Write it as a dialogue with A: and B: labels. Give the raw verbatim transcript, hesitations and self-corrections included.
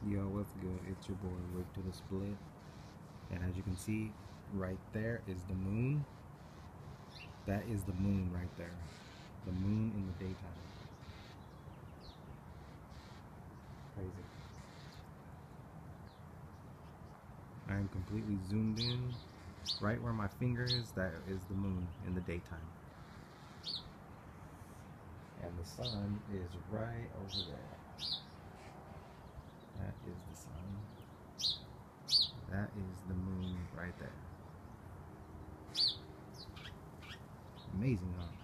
A: Yo, what's good? It's your boy Rick to the Split, and as you can see, right there is the moon. That is the moon right there. The moon in the daytime. Crazy. I am completely zoomed in. Right where my finger is, that is the moon in the daytime. And the sun is right over there. That is the sun. That is the moon right there. Amazing, huh?